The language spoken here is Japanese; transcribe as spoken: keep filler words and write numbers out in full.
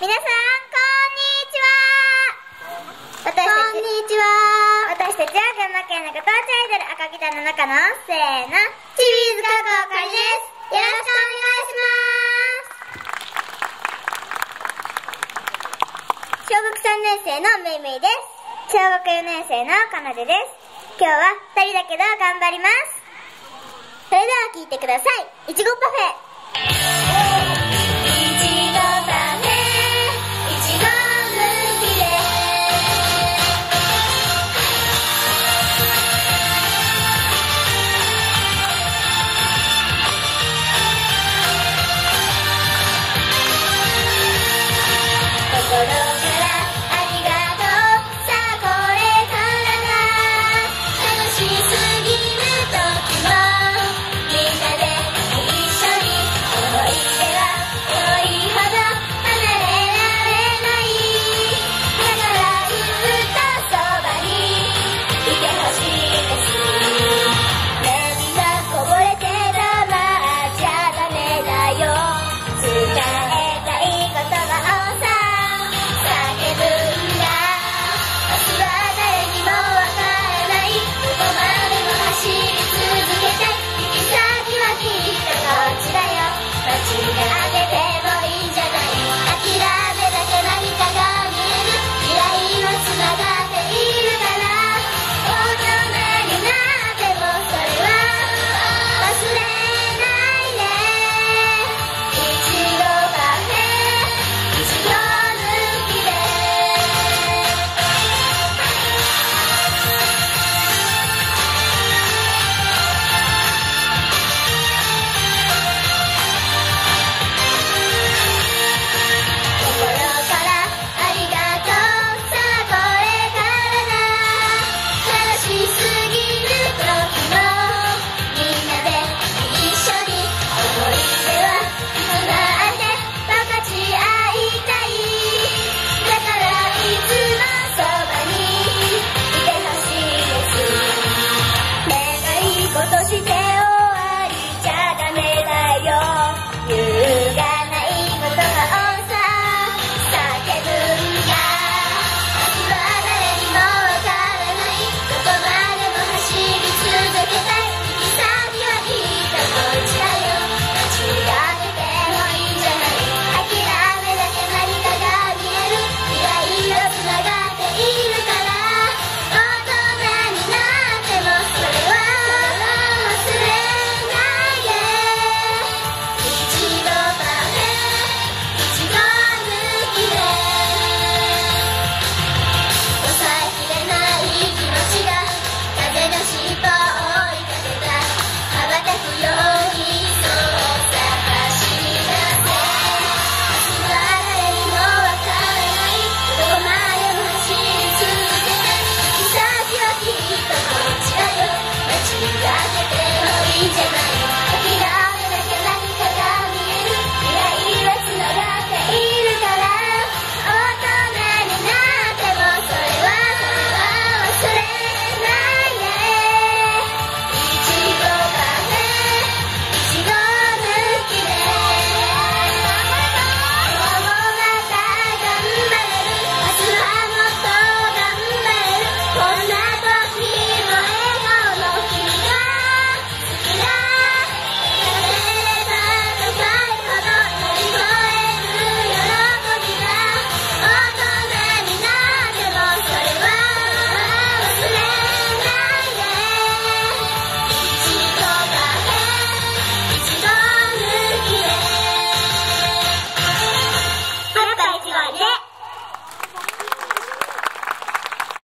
皆さんこんにちは。私たちこんにちは。私たちは群馬県のご当地アイドル赤ギターの中のせーのちびずかこかりです。よろしくお願いします。小学さんねん生のめいめいです。小学よねん生のかなでです。今日はふたりだけど頑張ります。それでは聴いてください。いちごパフェ。心